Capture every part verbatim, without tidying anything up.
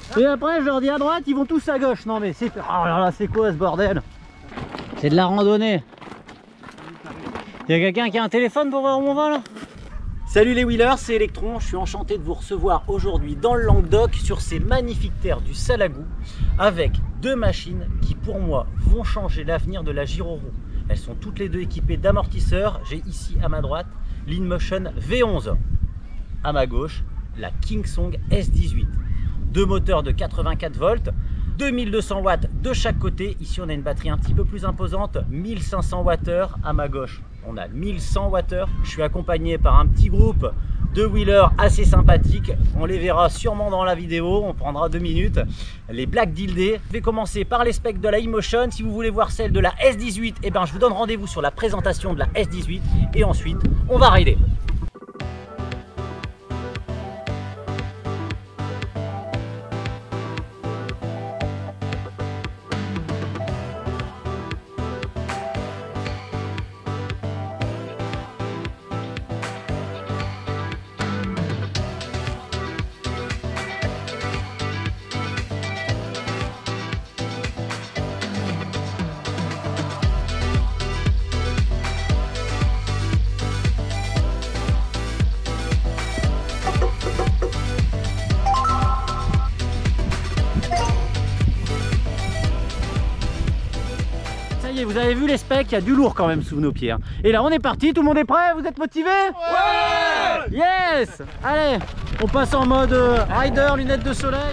Et après je leur dis à droite, ils vont tous à gauche. Non mais c'est... Oh là là, c'est quoi ce bordel? C'est de la randonnée. Il y a quelqu'un qui a un téléphone pour voir où on va là? Salut les wheelers, c'est Electron. Je suis enchanté de vous recevoir aujourd'hui dans le Languedoc sur ces magnifiques terres du Salagou avec deux machines qui pour moi vont changer l'avenir de la Giro-Roue. Elles sont toutes les deux équipées d'amortisseurs. J'ai ici à ma droite l'InMotion V onze. À ma gauche, la Kingsong S dix-huit. Deux moteurs de quatre-vingt-quatre volts, deux mille deux cents watts de chaque côté. Ici on a une batterie un petit peu plus imposante, mille cinq cents watt-heure. À ma gauche on a mille cent watt-heure. Je suis accompagné par un petit groupe de wheelers assez sympathiques. On les verra sûrement dans la vidéo, on prendra deux minutes. Les Black Dildé. Je vais commencer par les specs de la InMotion. Si vous voulez voir celle de la S dix-huit, eh ben, je vous donne rendez-vous sur la présentation de la S dix-huit. Et ensuite on va rider. Vous avez vu les specs, il y a du lourd quand même sous nos pieds. Et là on est parti, tout le monde est prêt? Vous êtes motivés? Ouais! Yes! Allez, on passe en mode euh, rider, lunettes de soleil.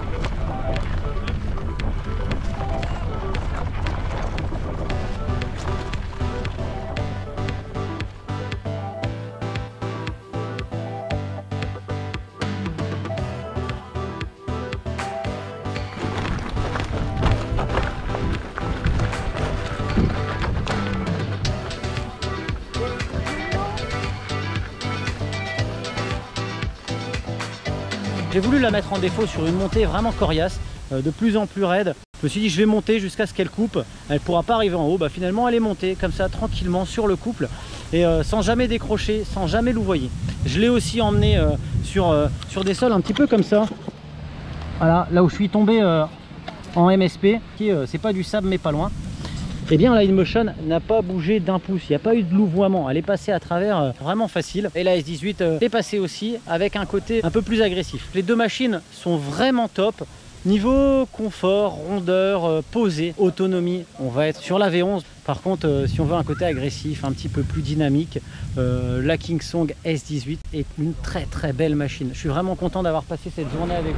J'ai voulu la mettre en défaut sur une montée vraiment coriace, euh, de plus en plus raide. Je me suis dit je vais monter jusqu'à ce qu'elle coupe. Elle ne pourra pas arriver en haut. Bah, finalement elle est montée comme ça tranquillement sur le couple et euh, sans jamais décrocher, sans jamais louvoyer. Je l'ai aussi emmené euh, sur, euh, sur des sols un petit peu comme ça. Voilà, là où je suis tombé euh, en M S P, qui euh, c'est pas du sable mais pas loin. Et bien la InMotion n'a pas bougé d'un pouce, il n'y a pas eu de louvoiement, elle est passée à travers euh, vraiment facile. Et la S dix-huit euh, est passée aussi avec un côté un peu plus agressif. Les deux machines sont vraiment top. Niveau confort, rondeur, euh, posée, autonomie, on va être sur la V onze. Par contre, euh, si on veut un côté agressif, un petit peu plus dynamique, euh, la Kingsong S dix-huit est une très très belle machine. Je suis vraiment content d'avoir passé cette journée avec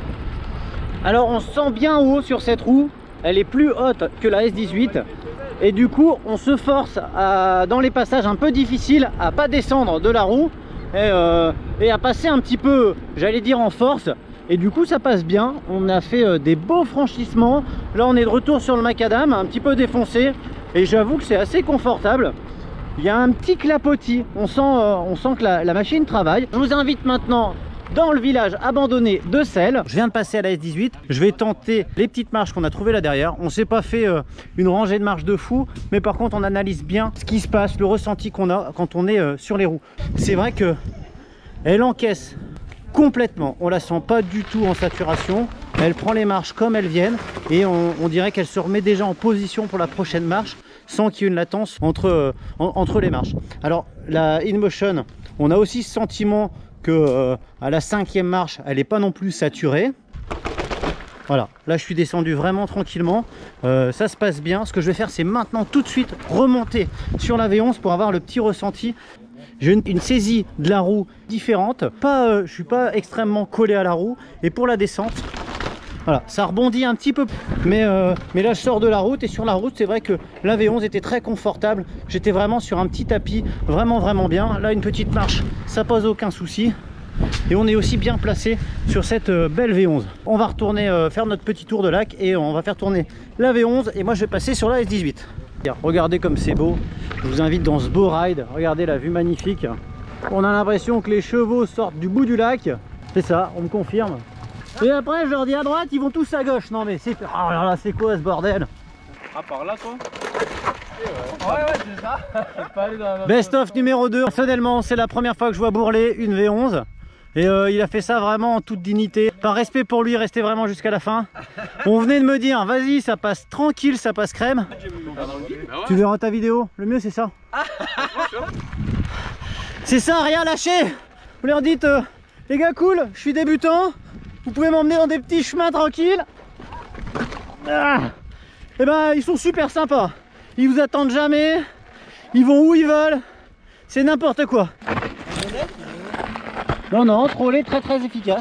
vous. Alors on se sent bien haut sur cette roue. Elle est plus haute que la S dix-huit et du coup on se force à, dans les passages un peu difficiles à pas descendre de la roue et, euh, et à passer un petit peu, j'allais dire, en force, et du coup ça passe bien. On a fait euh, des beaux franchissements. Là on est de retour sur le macadam un petit peu défoncé et j'avoue que c'est assez confortable. Il y a un petit clapotis, on sent, euh, on sent que la, la machine travaille. Je vous invite maintenant dans le village abandonné de Selles. Je viens de passer à la S dix-huit. Je vais tenter les petites marches qu'on a trouvées là derrière. On s'est pas fait euh, une rangée de marches de fou, mais par contre on analyse bien ce qui se passe, le ressenti qu'on a quand on est euh, sur les roues. C'est vrai que elle encaisse complètement. On la sent pas du tout en saturation. Elle prend les marches comme elles viennent et on, on dirait qu'elle se remet déjà en position pour la prochaine marche sans qu'il y ait une latence entre, euh, en, entre les marches. Alors la InMotion, on a aussi ce sentiment que euh, à la cinquième marche elle n'est pas non plus saturée. Voilà, là je suis descendu vraiment tranquillement, euh, ça se passe bien. Ce que je vais faire, c'est maintenant tout de suite remonter sur la V onze pour avoir le petit ressenti. J'ai une, une saisie de la roue différente, pas, euh, je suis pas extrêmement collé à la roue, et pour la descente, voilà, ça rebondit un petit peu, mais, euh, mais là je sors de la route, et sur la route c'est vrai que la V onze était très confortable. J'étais vraiment sur un petit tapis, vraiment vraiment bien. Là une petite marche, ça pose aucun souci, et on est aussi bien placé sur cette euh, belle V onze. On va retourner euh, faire notre petit tour de lac et on va faire tourner la V onze, et moi je vais passer sur la S dix-huit. Regardez comme c'est beau, je vous invite dans ce beau ride. Regardez la vue magnifique, on a l'impression que les chevaux sortent du bout du lac. C'est ça, on me confirme. Et après je leur dis à droite, ils vont tous à gauche. Non mais c'est... Oh là là, c'est quoi ce bordel? Ah, par là quoi? Ouais ouais, c'est ça. Pas aller dans la... Best of numéro deux. Personnellement c'est la première fois que je vois bourreler une V onze. Et euh, il a fait ça vraiment en toute dignité. Par respect pour lui, rester vraiment jusqu'à la fin. On venait de me dire, vas-y, ça passe tranquille, ça passe crème. Tu verras ta vidéo, le mieux c'est ça. C'est ça, rien lâcher. Vous leur dites, euh, les gars cool, je suis débutant, vous pouvez m'emmener dans des petits chemins tranquilles. Ah. Et ben ils sont super sympas. Ils vous attendent jamais, ils vont où ils veulent. C'est n'importe quoi. Non, non, troller très très efficace.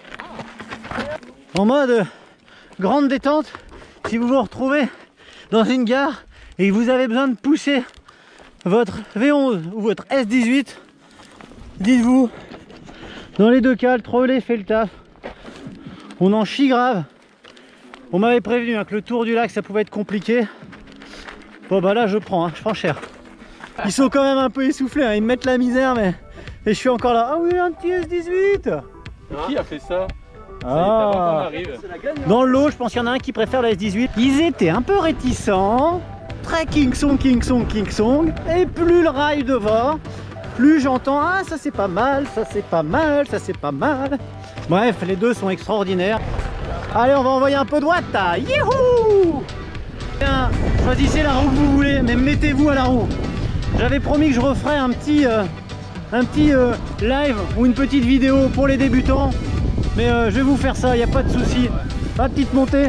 En mode grande détente, si vous vous retrouvez dans une gare et que vous avez besoin de pousser votre V onze ou votre S dix-huit, dites-vous, dans les deux cas, le trolley fait le taf. On en chie grave. On m'avait prévenu hein, que le tour du lac ça pouvait être compliqué. Bon bah là je prends, hein, je prends cher. Ils sont quand même un peu essoufflés, hein, ils me mettent la misère mais... Et je suis encore là. Ah oui, un petit S dix-huit. Qui a fait ça? Ah. Dans le lot, je pense qu'il y en a un qui préfère la S dix-huit. Ils étaient un peu réticents. Très king song, king song, king song. Et plus le rail devant, plus j'entends ah ça c'est pas mal, ça c'est pas mal, ça c'est pas mal. Bref, les deux sont extraordinaires. Allez, on va envoyer un peu de watt. Youhou! Bien, choisissez la roue que vous voulez, mais mettez-vous à la roue. J'avais promis que je referais un petit... Euh, un petit euh, live ou une petite vidéo pour les débutants, mais euh, je vais vous faire ça, il n'y a pas de souci. La petite montée,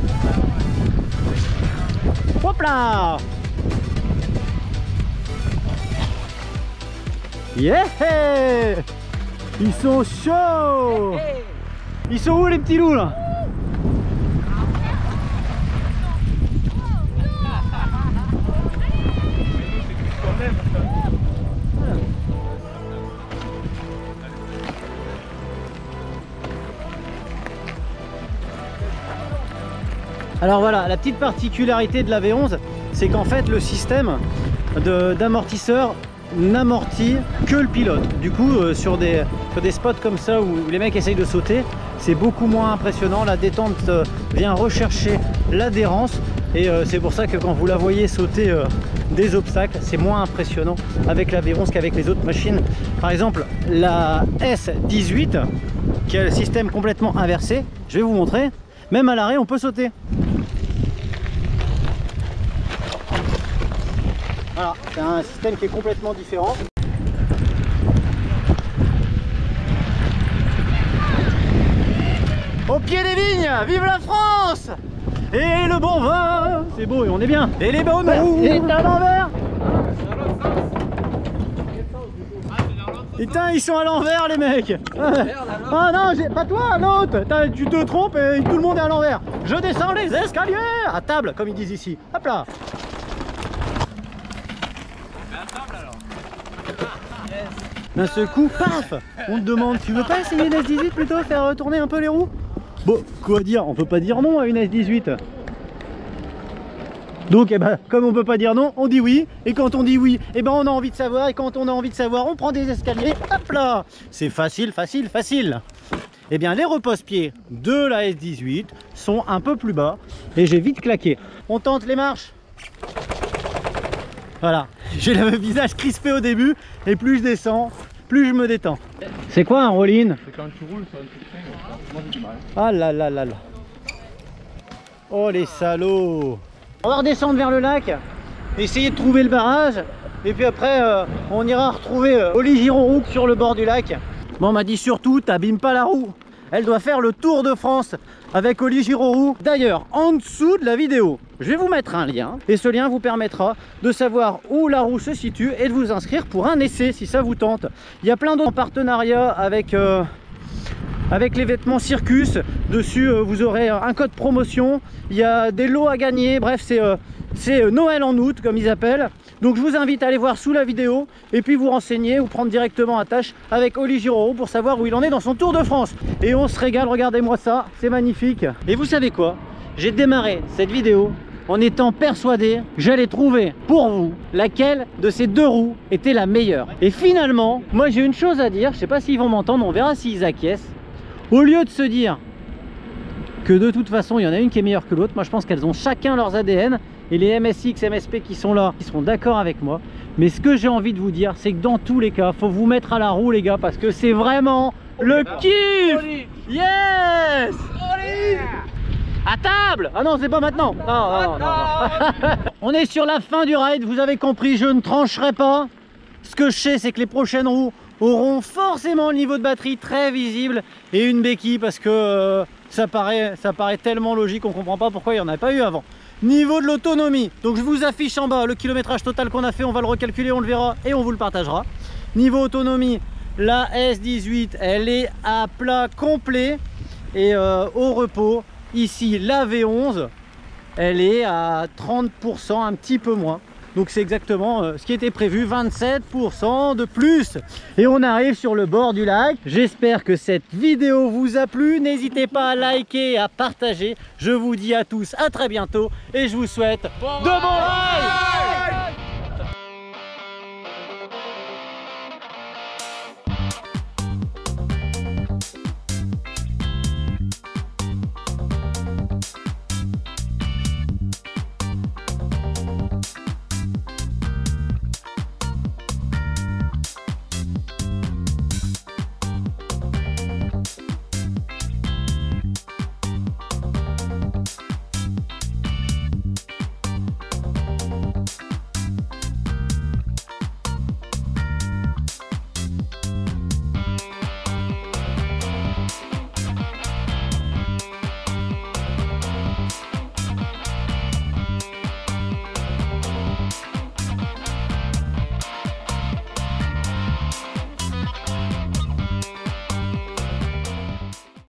hop là, yeah, ils sont chauds. Ils sont où les petits loups là? Alors voilà, la petite particularité de la V onze, c'est qu'en fait le système d'amortisseur n'amortit que le pilote. Du coup, euh, sur, des, sur des spots comme ça où les mecs essayent de sauter, c'est beaucoup moins impressionnant. La détente euh, vient rechercher l'adhérence et euh, c'est pour ça que quand vous la voyez sauter euh, des obstacles, c'est moins impressionnant avec la V onze qu'avec les autres machines. Par exemple, la S dix-huit, qui a le système complètement inversé, je vais vous montrer. Même à l'arrêt, on peut sauter. Voilà, c'est un système qui est complètement différent. Au pied des vignes, vive la France! Et le bon vin, c'est beau et on est bien. Et les bonnes roues, et à l'envers. Putain, ils sont à l'envers les mecs. Ah non, pas toi, l'autre. Tu te trompes et tout le monde est à l'envers. Je descends les escaliers à table, comme ils disent ici. Hop là. D'un seul coup, paf, on te demande, tu veux pas essayer une S dix-huit plutôt, faire retourner un peu les roues? Bon, quoi dire, on peut pas dire non à une S dix-huit. Donc, eh ben, comme on peut pas dire non, on dit oui. Et quand on dit oui, eh ben, on a envie de savoir. Et quand on a envie de savoir, on prend des escaliers. Hop là, c'est facile, facile, facile. Eh bien, les repose-pieds de la S dix-huit sont un peu plus bas. Et j'ai vite claqué. On tente les marches. Voilà, j'ai le visage crispé au début. Et plus je descends, plus je me détends. C'est quoi un roll-in? C'est quand tu roules sur une petite ligne. Moi j'ai du mal. Ah là là là là. Oh les salauds. On va redescendre vers le lac, essayer de trouver le barrage, et puis après euh, on ira retrouver euh, Oli Giron sur le bord du lac. Bon, on m'a dit surtout, t'abîmes pas la roue. Elle doit faire le tour de France avec Oli Giron. D'ailleurs, en dessous de la vidéo, je vais vous mettre un lien, et ce lien vous permettra de savoir où la roue se situe et de vous inscrire pour un essai si ça vous tente. Il y a plein d'autres partenariats avec... Euh, avec les vêtements Circus. Dessus euh, vous aurez un code promotion, il y a des lots à gagner, bref c'est euh, c'est Noël en août comme ils appellent. Donc je vous invite à aller voir sous la vidéo et puis vous renseigner ou prendre directement attache avec Oli Giron pour savoir où il en est dans son Tour de France. Et on se régale, regardez-moi ça, c'est magnifique. Et vous savez quoi, j'ai démarré cette vidéo en étant persuadé que j'allais trouver pour vous laquelle de ces deux roues était la meilleure. Et finalement, moi j'ai une chose à dire, je sais pas s'ils vont m'entendre, on verra s'ils acquiescent. Au lieu de se dire que de toute façon il y en a une qui est meilleure que l'autre, moi je pense qu'elles ont chacun leurs A D N, et les M S X, M S P qui sont là, ils seront d'accord avec moi. Mais ce que j'ai envie de vous dire, c'est que dans tous les cas, faut vous mettre à la roue les gars, parce que c'est vraiment le kiff. Yes. À table. Ah non, c'est pas maintenant. Non, non, non, non. On est sur la fin du ride, vous avez compris, je ne trancherai pas. Ce que je sais, c'est que les prochaines roues auront forcément le niveau de batterie très visible et une béquille, parce que euh, ça, paraît, ça paraît tellement logique, on comprend pas pourquoi il n'y en a pas eu avant. Niveau de l'autonomie, donc je vous affiche en bas le kilométrage total qu'on a fait, on va le recalculer, on le verra et on vous le partagera. Niveau autonomie, la S dix-huit, elle est à plat complet et euh, au repos. Ici, la V onze, elle est à trente pour cent, un petit peu moins. Donc c'est exactement euh, ce qui était prévu, vingt-sept pour cent de plus. Et on arrive sur le bord du lac. J'espère que cette vidéo vous a plu. N'hésitez pas à liker et à partager. Je vous dis à tous à très bientôt et je vous souhaite de bons rides.